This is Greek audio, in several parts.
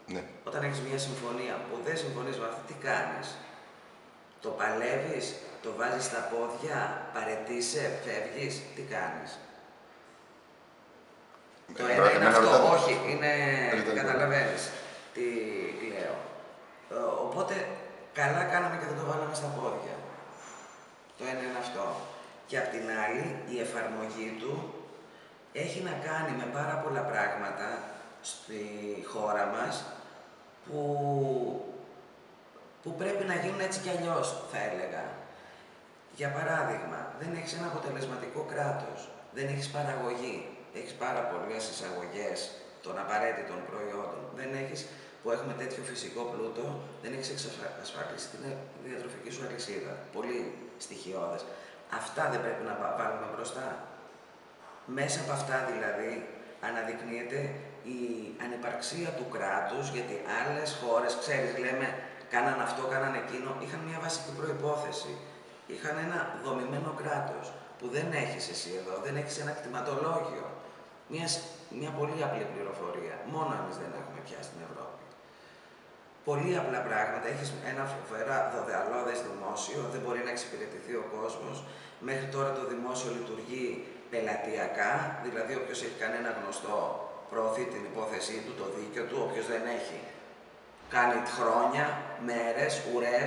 Ναι. Όταν έχεις μια συμφωνία που δεν συμφωνείς με αυτή, τι κάνεις? Το παλεύεις, το βάζεις στα πόδια, παραιτείσαι, φεύγεις, τι κάνεις? Το ένα είναι αυτό, όχι, είναι, καταλαβαίνεις τι λέω. Οπότε, καλά κάναμε και δεν το βάλαμε στα πόδια. Το ένα είναι αυτό. Και απ' την άλλη, η εφαρμογή του έχει να κάνει με πάρα πολλά πράγματα στη χώρα μας που πρέπει να γίνουν έτσι κι αλλιώς, θα έλεγα. Για παράδειγμα, δεν έχεις ένα αποτελεσματικό κράτος, δεν έχεις παραγωγή, έχεις πάρα πολλές εισαγωγές των απαραίτητων προϊόντων, δεν έχεις, που έχουμε τέτοιο φυσικό πλούτο, δεν έχεις εξασφαλίσει την διατροφική σου αλυσίδα. Πολύ στοιχειώδες. Αυτά δεν πρέπει να βάλουμε μπροστά. Μέσα από αυτά δηλαδή αναδεικνύεται η ανυπαρξία του κράτους, γιατί άλλες χώρες, ξέρεις, λέμε, κάναν αυτό, κάναν εκείνο, είχαν μια βασική προϋπόθεση. Είχαν ένα δομημένο κράτος, που δεν έχεις εσύ εδώ, δεν έχεις ένα κτηματολόγιο. Μια πολύ απλή πληροφορία, μόνο εμείς δεν έχουμε πια στην Ευρώπη. Πολύ απλά πράγματα, έχεις ένα φοβερά δωδεαλώδες δημόσιο, δεν μπορεί να εξυπηρετηθεί ο κόσμος. Μέχρι τώρα το δημόσιο λειτουργεί πελατειακά, δηλαδή όποιος έχει κανένα γνωστό προωθεί την υπόθεσή του, το δίκαιο του, όποιος δεν έχει κάνει χρόνια, μέρες, ουρές,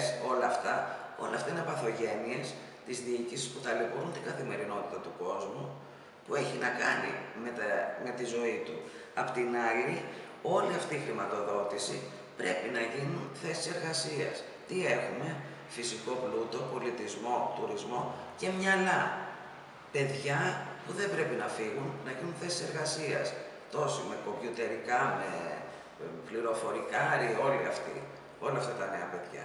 όλα αυτά είναι παθογένειες της διοίκησης που ταλαιπωρούν την καθημερινότητα του κόσμου, που έχει να κάνει με τη ζωή του. Απ' την άλλη, όλη αυτή η χρηματοδότηση πρέπει να γίνουν θέσεις εργασίας. Τι έχουμε? Φυσικό πλούτο, πολιτισμό, τουρισμό και μυαλά. Παιδιά που δεν πρέπει να φύγουν, να γίνουν θέσεις εργασίας. Τόσοι με κομπιουτερικά, με πληροφορικάρι, όλοι αυτοί. Όλα αυτά τα νέα παιδιά.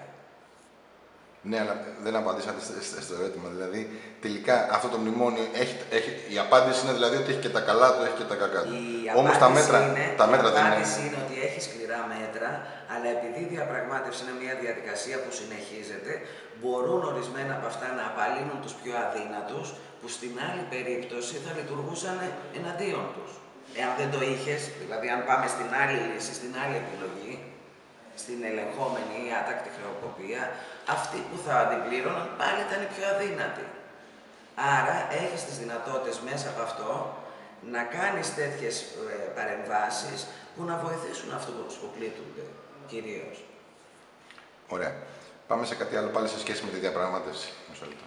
Ναι, αλλά δεν απαντήσατε στο ερώτημα. Δηλαδή, τελικά αυτό το μνημόνιο η απάντηση είναι δηλαδή ότι έχει και τα καλά του, έχει και τα κακά του. Όμως τα μέτρα δεν είναι. Η απάντηση είναι ότι έχει σκληρά μέτρα, αλλά επειδή η διαπραγμάτευση είναι μια διαδικασία που συνεχίζεται, μπορούν ορισμένα από αυτά να απαλύνουν τους πιο αδύνατους, που στην άλλη περίπτωση θα λειτουργούσαν εναντίον τους. Εάν δεν το είχες, δηλαδή αν πάμε στην άλλη λύση, στην άλλη επιλογή, στην ελεγχόμενη ή άτακτη χρεοκοπία, αυτοί που θα αντιπλήρωναν πάλι ήταν οι πιο αδύνατοι. Άρα έχεις τις δυνατότητες μέσα από αυτό να κάνεις τέτοιες παρεμβάσεις που να βοηθήσουν αυτούς που πλήττονται κυρίως. Ωραία. Πάμε σε κάτι άλλο πάλι σε σχέση με τη διαπραγμάτευση. Μισό λεπτό.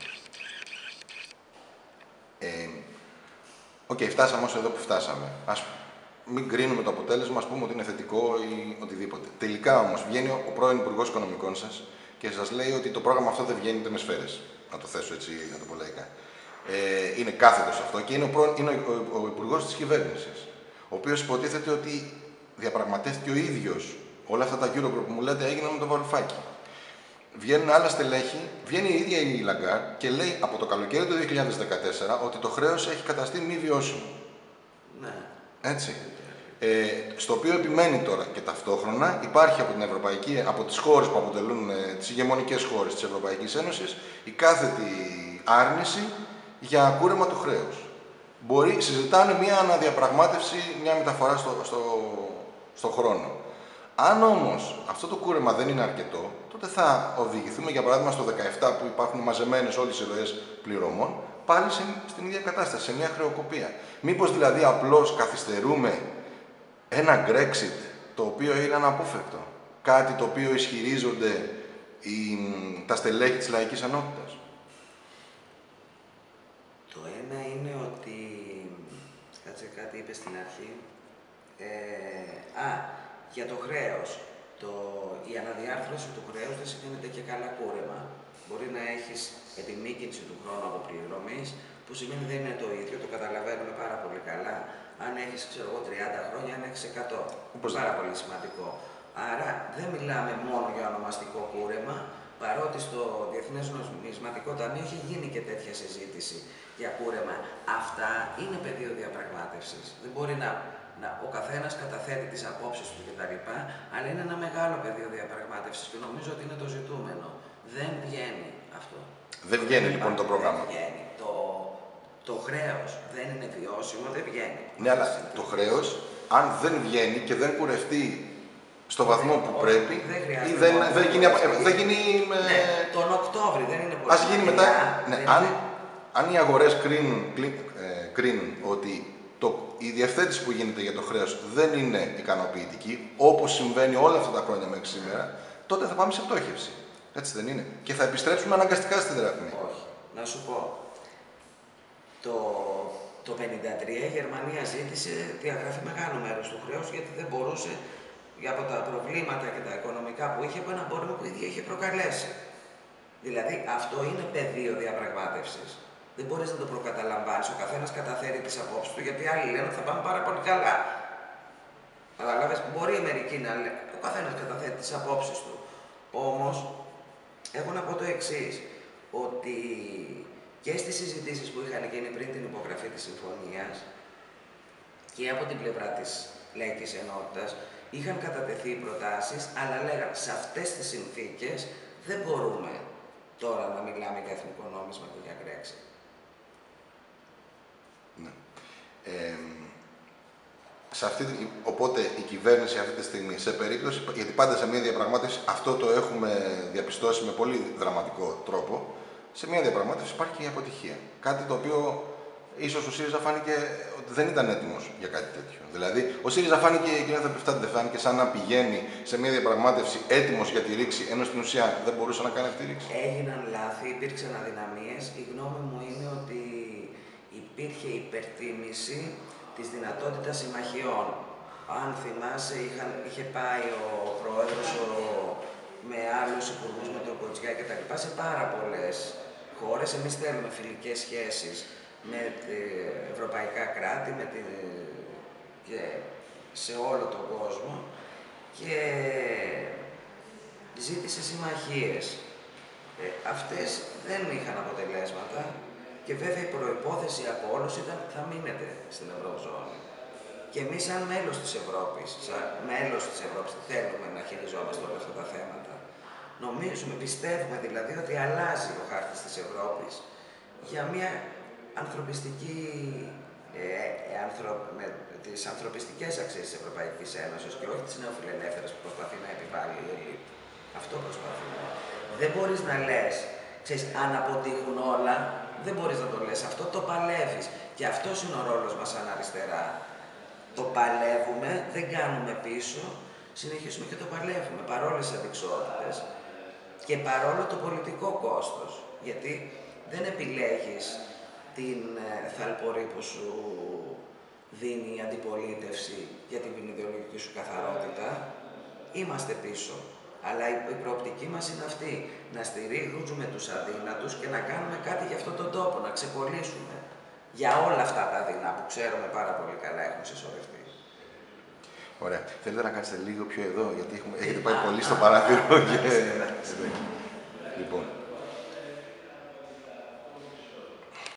Φτάσαμε όσο εδώ που φτάσαμε. Ας μην κρίνουμε το αποτέλεσμα, ας πούμε ότι είναι θετικό ή οτιδήποτε. Τελικά όμως βγαίνει ο πρώην Υπουργός Οικονομικών σας και σας λέει ότι το πρόγραμμα αυτό δεν βγαίνει ούτε με σφαίρες. Να το θέσω έτσι, να το πω λαϊκά. Είναι κάθετος αυτό και είναι ο Υπουργός της Κυβέρνησης, ο οποίος υποτίθεται ότι διαπραγματεύτηκε ο ίδιος. Όλα αυτά τα Eurogroup που μου λέτε έγιναν με το Βαρουφάκι. Βγαίνουν άλλα στελέχη, βγαίνει η ίδια η Λαγκάρ και λέει από το καλοκαίρι του 2014 ότι το χρέος έχει καταστεί μη βιώσιμο. Ναι. Έτσι. Στο οποίο επιμένει τώρα και ταυτόχρονα υπάρχει από τις χώρες που αποτελούν τις ηγεμονικές χώρες της Ευρωπαϊκής Ένωσης η κάθετη άρνηση για κούρεμα του χρέους. Συζητάνε μια αναδιαπραγμάτευση, μια μεταφορά στο χρόνο. Αν όμως αυτό το κούρεμα δεν είναι αρκετό, τότε θα οδηγηθούμε, για παράδειγμα, στο 17 που υπάρχουν μαζεμένες όλες οι ροές πληρωμών, πάλι στην ίδια κατάσταση, σε μια χρεοκοπία. Μήπως δηλαδή απλώς καθυστερούμε ένα Brexit το οποίο είναι αναπόφευκτο. Κάτι το οποίο ισχυρίζονται τα στελέχη της Λαϊκής Ενότητας. Το ένα είναι ότι, κάτσε κάτι είπε στην αρχή, για το χρέος. Η αναδιάρθρωση του χρέους δεν σημαίνει και καλά κούρεμα. Μπορεί να έχεις επιμήκυνση του χρόνου αποπληρωμής, που σημαίνει δεν είναι το ίδιο, το καταλαβαίνουμε πάρα πολύ καλά. Αν έχεις, 30 χρόνια, αν έχεις 100. Πάρα πολύ σημαντικό. Άρα δεν μιλάμε μόνο για ονομαστικό κούρεμα, παρότι στο Διεθνές Νομισματικό Ταμείο έχει γίνει και τέτοια συζήτηση για κούρεμα. Αυτά είναι πεδίο διαπραγμάτευσης. Δεν μπορεί ο καθένας καταθέτει τις απόψεις του κτλ. Αλλά είναι ένα μεγάλο πεδίο διαπραγμάτευσης και νομίζω ότι είναι το ζητούμενο. Δεν βγαίνει αυτό. Δεν βγαίνει λοιπόν το πρόγραμμα. Δεν βγαίνει. Το χρέος δεν είναι βιώσιμο, δεν βγαίνει. Ναι, αλλά το χρέος, αν δεν βγαίνει και δεν κουρευτεί στο βαθμό που πρέπει ή δεν γίνει... Ναι, τον Οκτώβρη δεν είναι πολύ. Ας γίνει μετά... Ναι, αν οι αγορές κρίνουν ότι η διευθέτηση που γίνεται για το χρέος δεν είναι ικανοποιητική, όπως συμβαίνει όλα αυτά τα χρόνια μέχρι σήμερα, τότε θα πάμε σε πτώχευση. Έτσι δεν είναι? Και θα επιστρέψουμε αναγκαστικά στη δραχμή. Όχι. Να σου πω. Το 1953 η Γερμανία ζήτησε διαγραφή μεγάλου μέρους του χρέους γιατί δεν μπορούσε, από τα προβλήματα και τα οικονομικά που είχε, από ένα πόλεμο που ίδια είχε προκαλέσει. Δηλαδή αυτό είναι πεδίο διαπραγμάτευσης. Δεν μπορείς να το προκαταλαμβάνεις. Ο καθένας καταθέτει τις απόψεις του, γιατί άλλοι λένε ότι θα πάμε πάρα πολύ καλά. Καταλάβες, μπορεί μερικοί να λένε, ο καθένας καταθέτει τις απόψεις του. Όμως, έχω να πω το εξής, ότι και στις συζητήσεις που είχαν γίνει πριν την υπογραφή της συμφωνίας και από την πλευρά της Λαϊκής Ενότητας, είχαν κατατεθεί προτάσεις, αλλά λέγαν σε αυτές τις συνθήκες δεν μπορούμε τώρα να μιλάμε για εθνικό νόμισμα και για Brexit. Ναι. Οπότε η κυβέρνηση αυτή τη στιγμή, σε περίπτωση, γιατί πάντα σε μια διαπραγμάτευση, αυτό το έχουμε διαπιστώσει με πολύ δραματικό τρόπο, σε μια διαπραγμάτευση υπάρχει και η αποτυχία. Κάτι το οποίο ίσως ο ΣΥΡΙΖΑ φάνηκε ότι δεν ήταν έτοιμος για κάτι τέτοιο. Δηλαδή, ο ΣΥΡΙΖΑ φάνηκε, κύριε Θεπιστάτη, δεν φάνηκε σαν να πηγαίνει σε μια διαπραγμάτευση έτοιμος για τη ρήξη, ενώ στην ουσία δεν μπορούσε να κάνει αυτή τη ρήξη. Έγιναν λάθη, υπήρξαν αδυναμίες. Η γνώμη μου είναι ότι υπήρχε υπερτίμηση της δυνατότητας συμμαχιών. Αν θυμάσαι, είχε πάει ο πρόεδρος με άλλους υπουργούς, με τον Κοτζιά και τα λοιπά, σε πάρα πολλές χώρες. Εμείς θέλουμε φιλικές σχέσεις με ευρωπαϊκά κράτη, και σε όλο τον κόσμο, και ζήτησε συμμαχίες. Αυτές δεν είχαν αποτελέσματα και βέβαια η προϋπόθεση από όλους ήταν θα μείνετε στην Ευρωζώνη. Και εμείς σαν μέλος της Ευρώπης, θέλουμε να χειριζόμαστε όλα αυτά τα θέματα. Νομίζουμε, πιστεύουμε δηλαδή ότι αλλάζει ο χάρτης της Ευρώπης για μια ανθρωπιστική, με τις ανθρωπιστικές αξίες της Ευρωπαϊκής Ένωσης και όχι τις νεοφιλελεύθερες που προσπαθεί να επιβάλλει η ελίτ. Αυτό προσπαθούμε. Δεν μπορείς να λες, ξέρεις, αν αποτύχουν όλα, δεν μπορείς να το λες. Αυτό το παλεύεις. Και αυτός είναι ο ρόλος μας σαν αριστερά. Το παλεύουμε, δεν κάνουμε πίσω, συνεχίζουμε και το παλεύουμε παρόλες τις αντικσότητες και παρόλο το πολιτικό κόστος. Γιατί δεν επιλέγεις την θαλπορή που σου δίνει η αντιπολίτευση για την ιδεολογική σου καθαρότητα. Είμαστε πίσω. Αλλά η προοπτική μας είναι αυτή, να στηρίζουμε τους αδύνατους και να κάνουμε κάτι για αυτόν τον τόπο, να ξεκολλήσουμε για όλα αυτά τα δεινά που ξέρουμε πάρα πολύ καλά έχουν συσσωρευτεί. Ωραία. Θέλετε να κάτσετε λίγο πιο εδώ, γιατί έχετε πάει πολύ στο παράθυρο και...